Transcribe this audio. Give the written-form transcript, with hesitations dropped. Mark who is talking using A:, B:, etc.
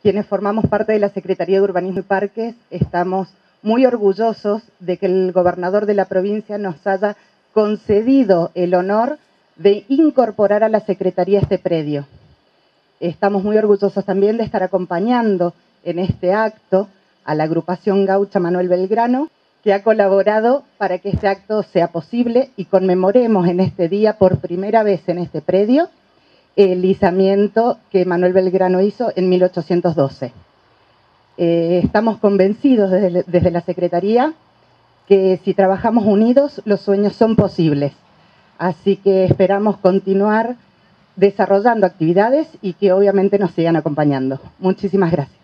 A: quienes formamos parte de la Secretaría de Urbanismo y Parques estamos muy orgullosos de que el gobernador de la provincia nos haya concedido el honor de incorporar a la Secretaría este predio. Estamos muy orgullosos también de estar acompañando en este acto a la agrupación gaucha Manuel Belgrano, que ha colaborado para que este acto sea posible y conmemoremos en este día, por primera vez en este predio, el izamiento que Manuel Belgrano hizo en 1812. Estamos convencidos desde la Secretaría que si trabajamos unidos, los sueños son posibles. Así que esperamos continuar desarrollando actividades y que obviamente nos sigan acompañando. Muchísimas gracias.